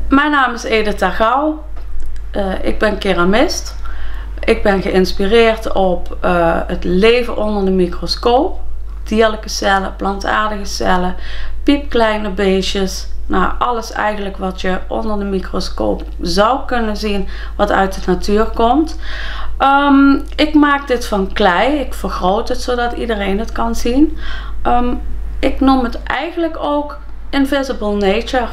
Mijn naam is Edith Tergouw. Ik ben keramist. Ik ben geïnspireerd op het leven onder de microscoop. Dierlijke cellen, plantaardige cellen, piepkleine beestjes. Nou, alles eigenlijk wat je onder de microscoop zou kunnen zien wat uit de natuur komt. Ik maak dit van klei. Ik vergroot het zodat iedereen het kan zien. Ik noem het eigenlijk ook Invisible Nature.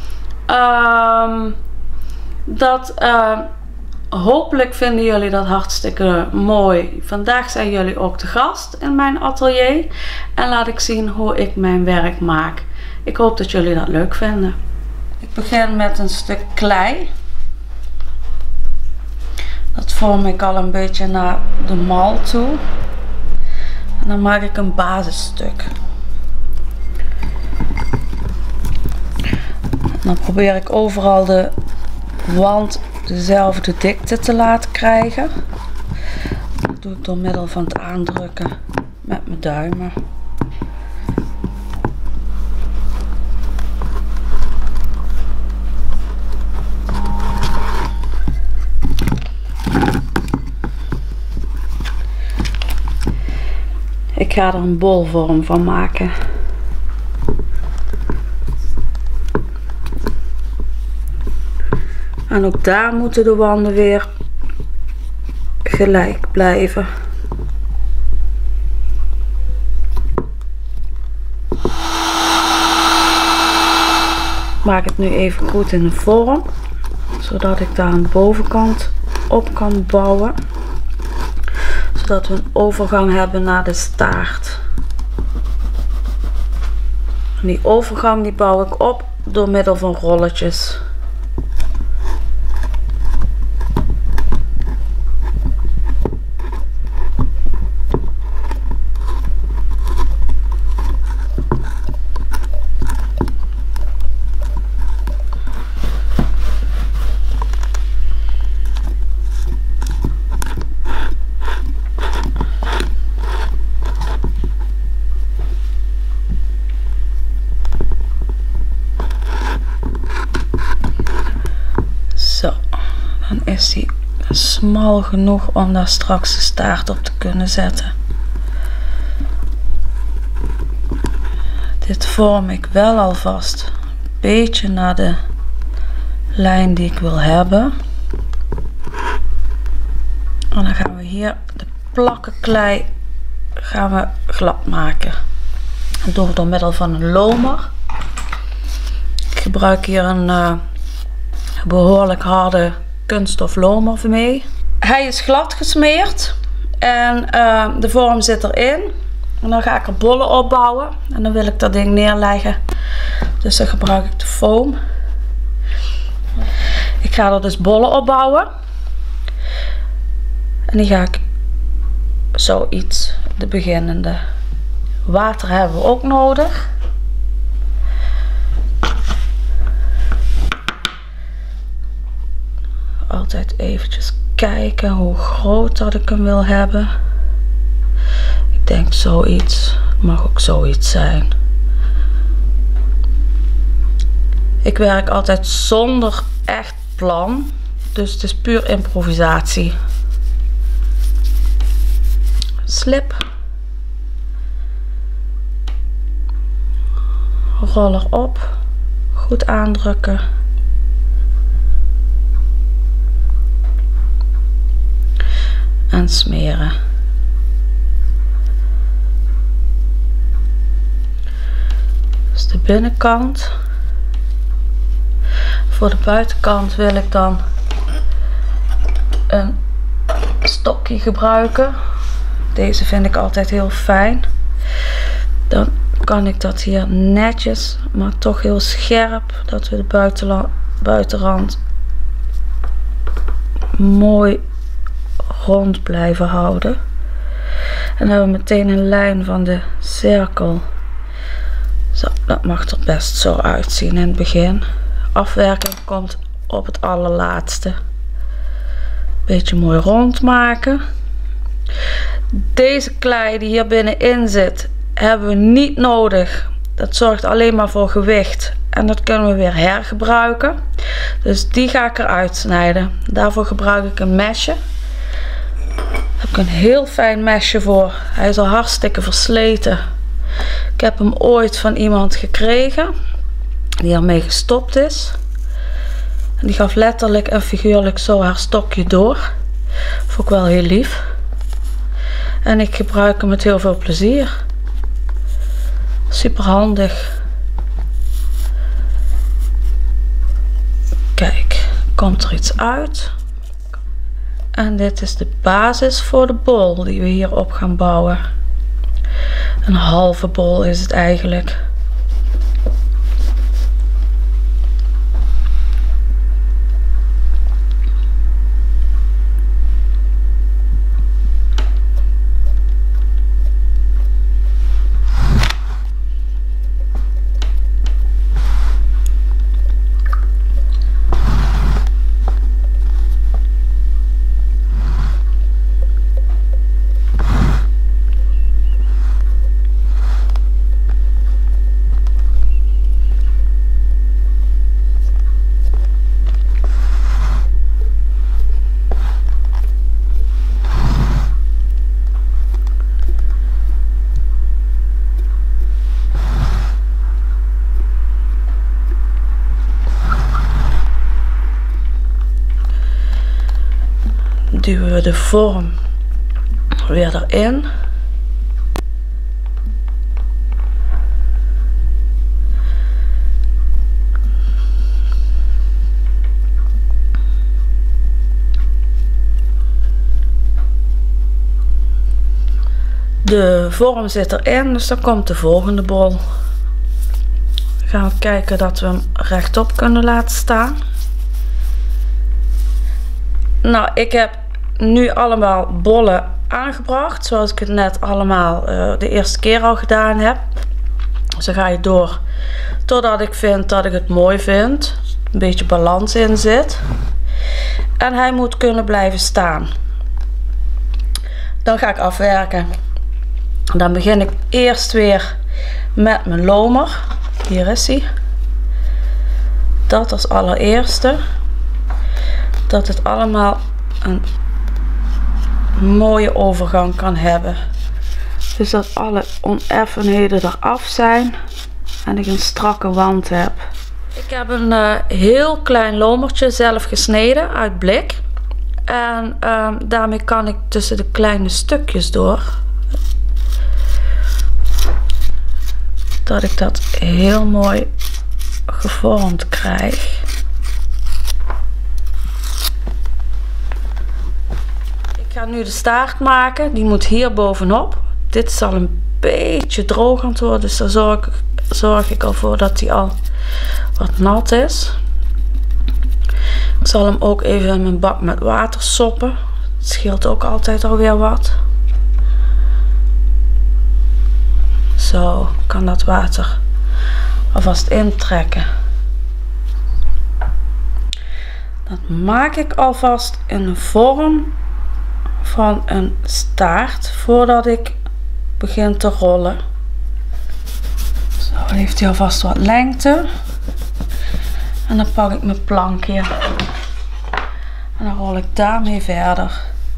Hopelijk vinden jullie dat hartstikke mooi. Vandaag zijn jullie ook te gast in mijn atelier en laat ik zien hoe ik mijn werk maak. Ik hoop dat jullie dat leuk vinden. Ik begin met een stuk klei. Dat vorm ik al een beetje naar de mal toe. En dan maak ik een basisstuk. Dan probeer ik overal de wand dezelfde dikte te laten krijgen. Dat doe ik door middel van het aandrukken met mijn duimen. Ik ga er een bolvorm van maken. En ook daar moeten de wanden weer gelijk blijven. Ik maak het nu even goed in de vorm, zodat ik daar aan de bovenkant op kan bouwen. Zodat we een overgang hebben naar de staart. En die overgang die bouw ik op door middel van rolletjes. Zo, dan is die smal genoeg om daar straks de staart op te kunnen zetten. Dit vorm ik wel alvast een beetje naar de lijn die ik wil hebben. En dan gaan we hier de plakken klei gaan we glad maken. Dat doen we door middel van een lomer. Ik gebruik hier een behoorlijk harde kunststof lomer mee. Hij is glad gesmeerd en de vorm zit erin. En dan ga ik er bollen opbouwen en dan wil ik dat ding neerleggen. Dus dan gebruik ik de foam. Ik ga er dus bollen opbouwen. En die ga ik zoiets, de beginnende. Water hebben we ook nodig. Altijd eventjes kijken hoe groot dat ik hem wil hebben. Ik denk zoiets, mag ook zoiets zijn. Ik werk altijd zonder echt plan, dus het is puur improvisatie. Slip. Roller op, goed aandrukken. En smeren. Dus de binnenkant. Voor de buitenkant wil ik dan een stokje gebruiken. Deze vind ik altijd heel fijn. Dan kan ik dat hier netjes, maar toch heel scherp, dat we de buitenrand mooi rond blijven houden. En dan hebben we meteen een lijn van de cirkel. Zo, dat mag er best zo uitzien in het begin. Afwerking komt op het allerlaatste. Beetje mooi rond maken. Deze klei die hier binnenin zit, hebben we niet nodig. Dat zorgt alleen maar voor gewicht. En dat kunnen we weer hergebruiken. Dus die ga ik eruit snijden. Daarvoor gebruik ik een mesje. Daar heb ik een heel fijn mesje voor. Hij is al hartstikke versleten. Ik heb hem ooit van iemand gekregen die ermee gestopt is. En die gaf letterlijk en figuurlijk zo haar stokje door. Vond ik wel heel lief. En ik gebruik hem met heel veel plezier. Super handig. Kijk, komt er iets uit. En dit is de basis voor de bol die we hierop gaan bouwen. Een halve bol is het eigenlijk. Duwen we de vorm weer erin. De vorm zit erin, dus dan komt de volgende bol. Dan gaan we kijken dat we hem rechtop kunnen laten staan. Nou, ik heb nu allemaal bollen aangebracht, zoals ik het net allemaal de eerste keer al gedaan heb. Dus dan ga je door totdat ik vind dat ik het mooi vind. Een beetje balans in zit. En hij moet kunnen blijven staan. Dan ga ik afwerken. Dan begin ik eerst weer met mijn lomer. Hier is hij. Dat als allereerste. Dat het allemaal een mooie overgang kan hebben. Dus dat alle oneffenheden eraf zijn en ik een strakke wand heb. Ik heb een heel klein lomertje zelf gesneden uit blik. En daarmee kan ik tussen de kleine stukjes door. Dat ik dat heel mooi gevormd krijg. Ik ga nu de staart maken. Die moet hier bovenop. Dit zal een beetje droog aan het worden. Dus daar zorg ik al voor dat die al wat nat is. Ik zal hem ook even in mijn bak met water soppen. Het scheelt ook altijd alweer wat. Zo, kan dat water alvast intrekken. Dat maak ik alvast in een vorm van een staart voordat ik begin te rollen. Zo, dan heeft hij alvast wat lengte. En dan pak ik mijn plankje en dan rol ik daarmee verder.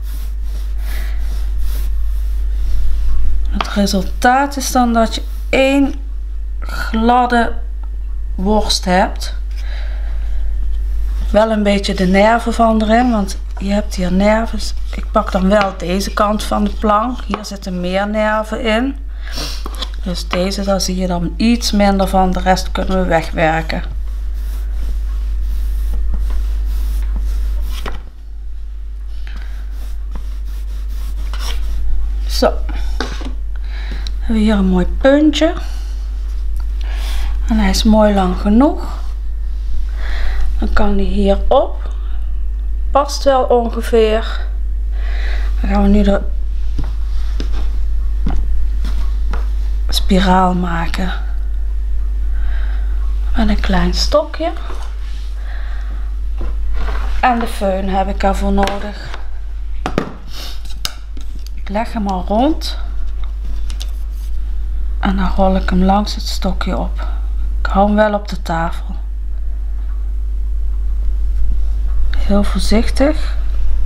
Het resultaat is dan dat je één gladde worst hebt. Wel een beetje de nerven van erin, want je hebt hier nerven. Ik pak dan wel deze kant van de plank. Hier zitten meer nerven in. Dus deze, daar zie je dan iets minder van. De rest kunnen we wegwerken. Zo. Dan hebben we hier een mooi puntje. En hij is mooi lang genoeg. Dan kan die hierop. Past wel ongeveer. Dan gaan we nu de spiraal maken. Met een klein stokje. En de föhn heb ik daarvoor nodig. Ik leg hem al rond. En dan rol ik hem langs het stokje op. Ik hou hem wel op de tafel. Heel voorzichtig.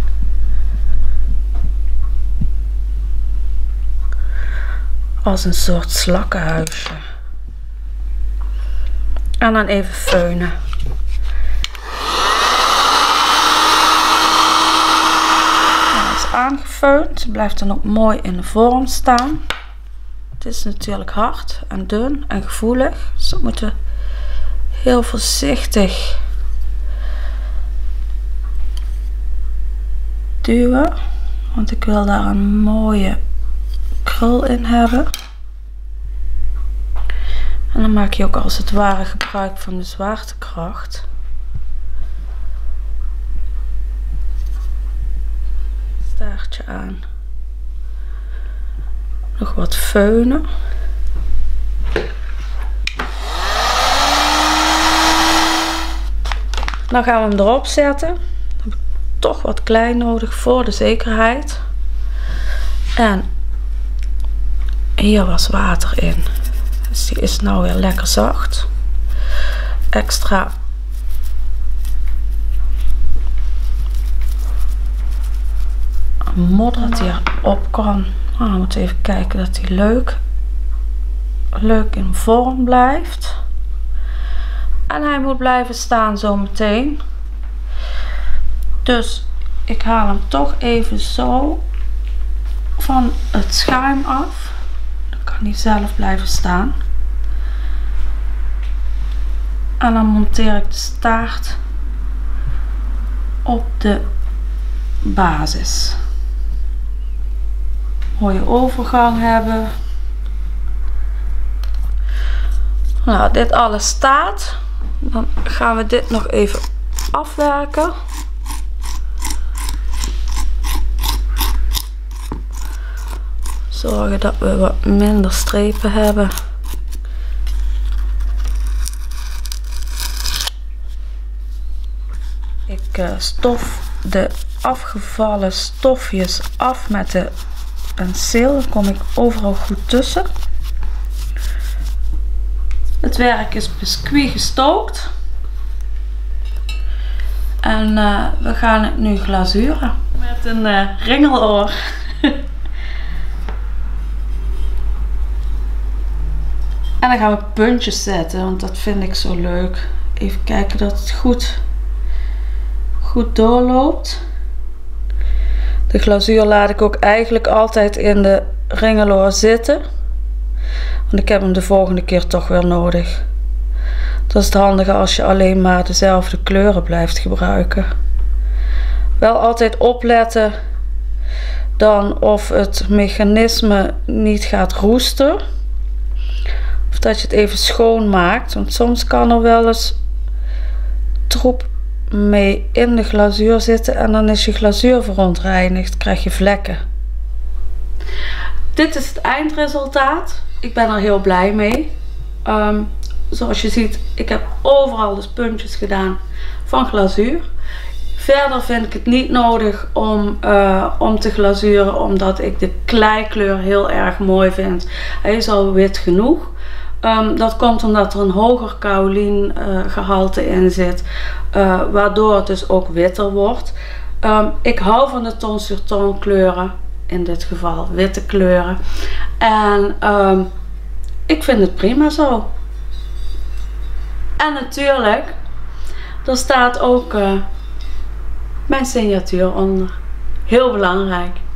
Als een soort slakkenhuisje. En dan even feunen. Het is aangefeund. Het blijft dan ook mooi in de vorm staan. Het is natuurlijk hard en dun en gevoelig. Dus dat moeten we heel voorzichtig duwen. Want ik wil daar een mooie krul in hebben. En dan maak je ook als het ware gebruik van de zwaartekracht. Staartje aan. Nog wat feunen. Dan gaan we hem erop zetten. Dan heb ik toch wat klein nodig voor de zekerheid. En hier was water in. Dus die is nou weer lekker zacht. Extra modder dat hij erop kan. Nou, we moeten even kijken dat hij leuk in vorm blijft. En hij moet blijven staan zo meteen. Dus ik haal hem toch even zo van het schuim af. Dan kan hij zelf blijven staan. En dan monteer ik de staart op de basis. Mooie overgang hebben. Nou, dit alles staat. Dan gaan we dit nog even afwerken. Zorgen dat we wat minder strepen hebben. Ik stof de afgevallen stofjes af met de penseel. Dan kom ik overal goed tussen. Het werk is biscuit gestookt. En we gaan het nu glazuren. Met een ringeloor. En dan gaan we puntjes zetten, want dat vind ik zo leuk. Even kijken dat het goed doorloopt. De glazuur laat ik ook eigenlijk altijd in de ringeloor zitten. Want ik heb hem de volgende keer toch weer nodig. Dat is het handige als je alleen maar dezelfde kleuren blijft gebruiken. Wel altijd opletten dan of het mechanisme niet gaat roesten. Of dat je het even schoon maakt. Want soms kan er wel eens troep mee in de glazuur zitten. En dan is je glazuur verontreinigd. Krijg je vlekken. Dit is het eindresultaat. Ik ben er heel blij mee. Zoals je ziet, ik heb overal dus puntjes gedaan van glazuur. Verder vind ik het niet nodig om te glazuren, omdat ik de kleikleur heel erg mooi vind. Hij is al wit genoeg. Dat komt omdat er een hoger kaolien gehalte in zit, waardoor het dus ook witter wordt. Ik hou van de ton sur ton kleuren, in dit geval witte kleuren. En ik vind het prima zo. En natuurlijk, er staat ook mijn signatuur onder. Heel belangrijk.